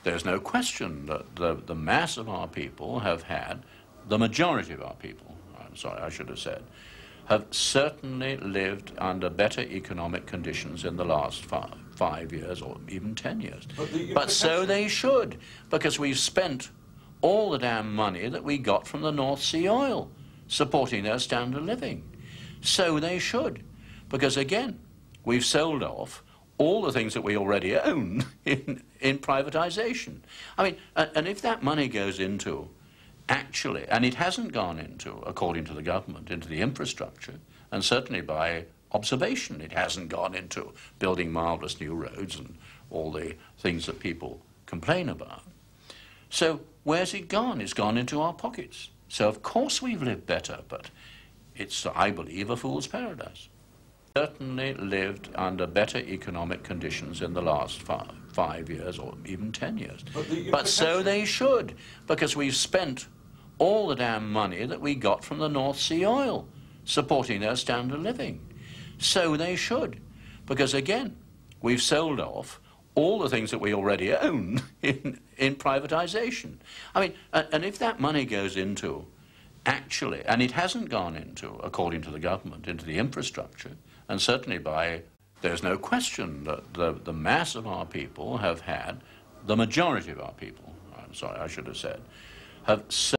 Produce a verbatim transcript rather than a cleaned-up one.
there's no question that the, the mass of our people have had, the majority of our people, I'm sorry, I should have said, have certainly lived under better economic conditions in the last five, five years or even ten years. But, but so they should, because we've spent all the damn money that we got from the North Sea oil supporting their standard of living. So they should, because again, we've sold off all the things that we already own in, in privatization. I mean, and, and if that money goes into, actually, and it hasn't gone into, according to the government, into the infrastructure, and certainly by observation, it hasn't gone into building marvelous new roads and all the things that people complain about. So where's it gone? It's gone into our pockets. So of course we've lived better, but it's, I believe, a fool's paradise. Certainly lived under better economic conditions in the last five, five years or even ten years. But, but so they should, because we've spent all the damn money that we got from the North Sea oil supporting their standard of living. So they should, because again, we've sold off all the things that we already own in, in privatization. I mean, and, and if that money goes into, actually, and it hasn't gone into, according to the government, into the infrastructure, and certainly by, there's no question that the, the mass of our people have had, the majority of our people, I'm sorry, I should have said, have